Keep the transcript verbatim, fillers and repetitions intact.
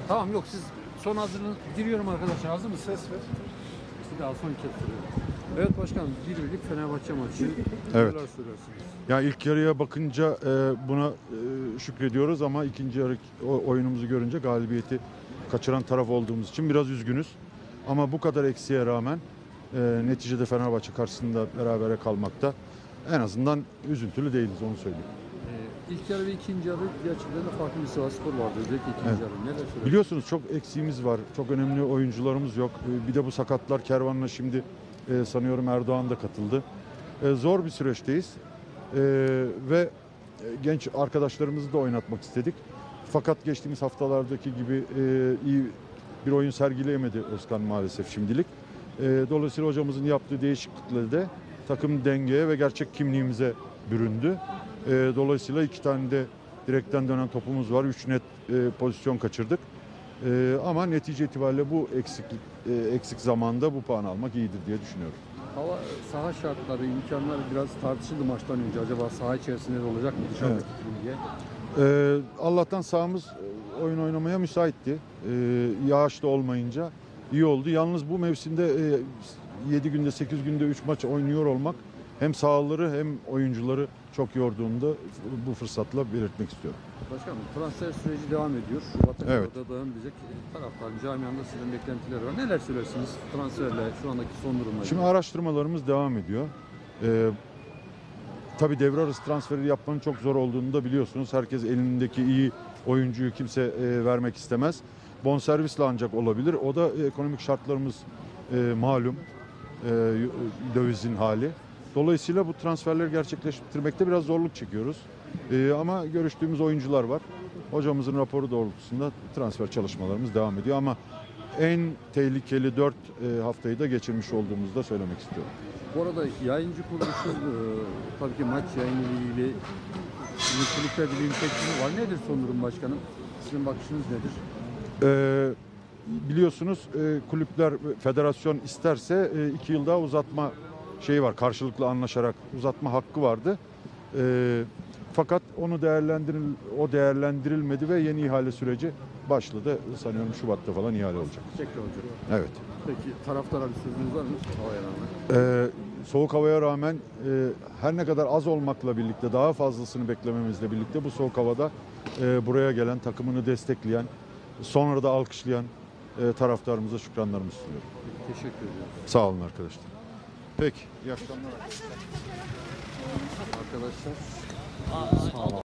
Tamam yok siz son hazırlığınız giriyorum arkadaşlar. Hazır mı? Ses ver. Bir daha son kez soruyorum. Evet başkanım, bir birlik Fenerbahçe maçı. Evet. Neler söylersiniz? Ya ilk yarıya bakınca e, buna e, şükrediyoruz ama ikinci yarı o, oyunumuzu görünce galibiyeti kaçıran taraf olduğumuz için biraz üzgünüz. Ama bu kadar eksiğe rağmen e, neticede Fenerbahçe karşısında berabere kalmakta en azından üzüntülü değiliz, onu söyleyeyim. Ee, ilk yarı ve ikinci yarı gerçekten de farklı bir Sivasspor vardı. Özellikle ikinci Evet. yarı. Neler söylersiniz? Biliyorsunuz çok eksiğimiz var. Çok önemli oyuncularımız yok. E, Bir de bu sakatlar kervanına şimdi e, sanıyorum Erdoğan da katıldı. E, zor bir süreçteyiz. E, ve e, genç arkadaşlarımızı da oynatmak istedik. Fakat geçtiğimiz haftalardaki gibi e, iyi bir oyun sergileyemedi Özkan maalesef şimdilik. E, dolayısıyla hocamızın yaptığı değişiklikle de takım dengeye ve gerçek kimliğimize büründü. E, dolayısıyla iki tane de direkten dönen topumuz var. Üç net e, pozisyon kaçırdık. E, ama netice itibariyle bu eksiklik, e, eksik zamanda bu puan almak iyidir diye düşünüyorum. Hava saha şartları, imkanları biraz tartışıldı maçtan önce. Acaba saha içerisinde de olacak mı dışarıdaki Evet. diye. Ee, Allah'tan sahamız e, oyun oynamaya müsaitti. Ee, yağış da olmayınca iyi oldu. Yalnız bu mevsimde e, yedi günde sekiz günde üç maç oynuyor olmak hem sahaları hem oyuncuları çok yorduğunu da bu fırsatla belirtmek istiyorum. Başkanım, transfer süreci devam ediyor. Şubat'a Evet. kadar da devam edecek. Taraftarın, camianda sizden beklentiler var. Neler söylersiniz transferle şu andaki son durumla? Şimdi araştırmalarımız devam ediyor. Ee, tabii devre arası transferi yapmanın çok zor olduğunu da biliyorsunuz. Herkes elindeki iyi oyuncuyu kimse e, vermek istemez. Bonservisle ancak olabilir. O da e, ekonomik şartlarımız e, malum. E, dövizin hali. Dolayısıyla bu transferleri gerçekleştirmekte biraz zorluk çekiyoruz. E, ama görüştüğümüz oyuncular var. Hocamızın raporu doğrultusunda transfer çalışmalarımız devam ediyor ama en tehlikeli dört e, haftayı da geçirmiş olduğumuzu da söylemek istiyorum. Bu arada yayıncı kuruluşun e, tabii ki maç yayını ile ilgili kulüplerde bir infeksiyonu var. Nedir son durum başkanım? Sizin bakışınız nedir? Ee, biliyorsunuz e, kulüpler federasyon isterse e, iki yıl daha uzatma şeyi var, karşılıklı anlaşarak uzatma hakkı vardı. E, fakat onu değerlendiril o değerlendirilmedi ve yeni ihale süreci başladı. Sanıyorum Şubat'ta falan ihale olacak. Tekrar olacak. Evet. Peki taraftara bir sözünüz var mı? Havaya rağmen. Ee, soğuk havaya rağmen e, her ne kadar az olmakla birlikte daha fazlasını beklememizle birlikte bu soğuk havada e, buraya gelen, takımını destekleyen, sonra da alkışlayan e, taraftarımıza şükranlarımı sunuyorum. Teşekkür ediyorum. Sağ olun arkadaşlar. Peki, iyi akşamlar. Arkadaşlar sağ olun.